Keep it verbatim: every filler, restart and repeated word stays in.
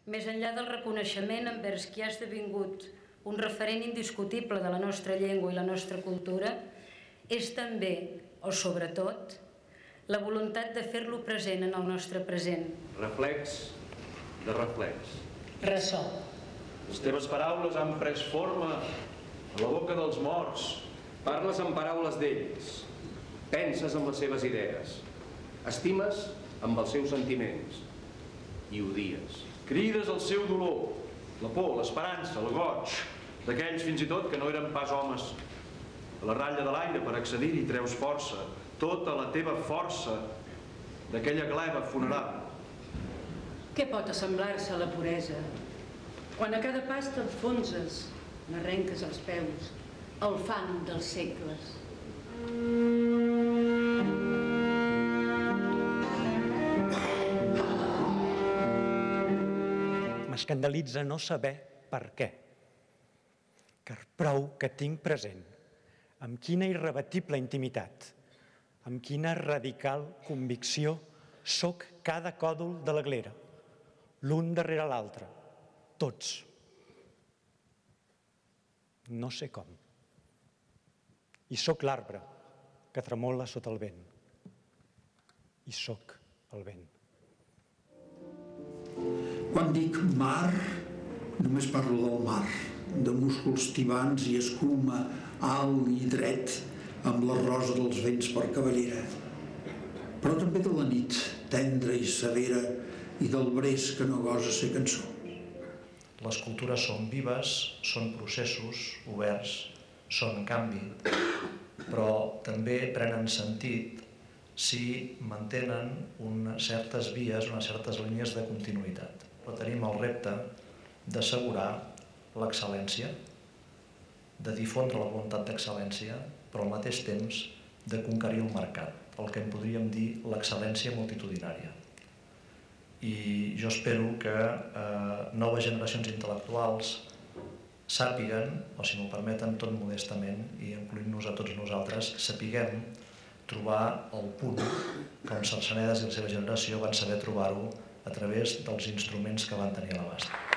més enllà del reconeixement envers qui ha esdevingut un referent indiscutible de la nostra llengua i la nostra cultura, és també, o sobretot, la voluntat de fer-lo present en el nostre present. Reflex de reflex. Ressò. Les teves paraules han pres forma a la boca dels morts. Parles amb paraules d'ells. Penses amb les seves idees. Estimes amb els seus sentiments. I odies. Crides el seu dolor, la por, l'esperança, el goig, d'aquells fins i tot que no eren pas homes. A la ratlla de l'aire per accedir-hi treus força, tota la teva força d'aquella gleva funeral. Què pot assemblar-se a la puresa? Quan a cada pas t'enfonses, n'arrenques els peus, el fang dels segles. M'escandalitza no saber per què. Car prou que tinc present amb quina irrebatible intimitat, amb quina radical convicció soc cada còdol de la glera, l'un darrere l'altre, tots. No sé com. I soc l'arbre que tremola sota el vent. I soc el vent. Quan dic mar, només parlo del mar, de músculs tibants i escuma alt i dret amb la rosa dels vents per cabellera, però també de la nit, tendra i severa, i del bresc que no gosa ser cançó. Les cultures són vives, són processos oberts, són canvi, però també prenen sentit si mantenen unes certes vies, unes certes línies de continuïtat. Però tenim el repte d'assegurar l'excel·lència, de difondre la voluntat d'excel·lència, però al mateix temps de conquerir el mercat, el que en podríem dir l'excel·lència multitudinària. I jo espero que eh, noves generacions intel·lectuals sàpiguen, o si m'ho permeten tot modestament, i incloent-nos a tots nosaltres, sapiguem trobar el punt com Cercenedes i la seva generació van saber trobar-ho a través dels instruments que van tenir a l'abast.